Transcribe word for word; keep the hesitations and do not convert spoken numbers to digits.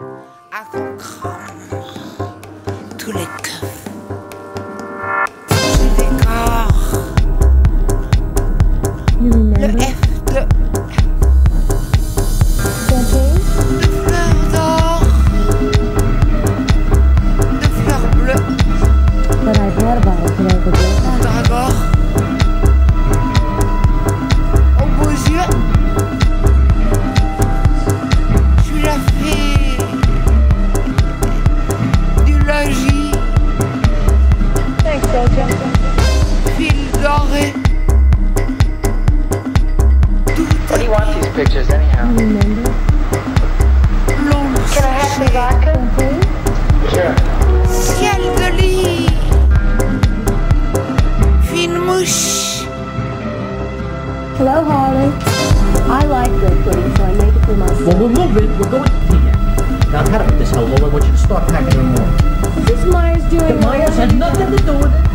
à qu'on crame tous les keufs. Je décore le F de, de fleurs d'or, de fleurs bleues, mandragore, aux beaux yeux. Je suis la fée du logis, fil doré. What do you want these pictures anyhow? L'ombre Can I have some vodka? Sure. ciel de lit, fine mouche. Hello, Harley. I like red pudding, so I made it for myself. Well, we're moving. We're going here. Now, cut up with this hello. I want you to start packing in the morning. Is this Myers doing? The Myers had nothing to do with it.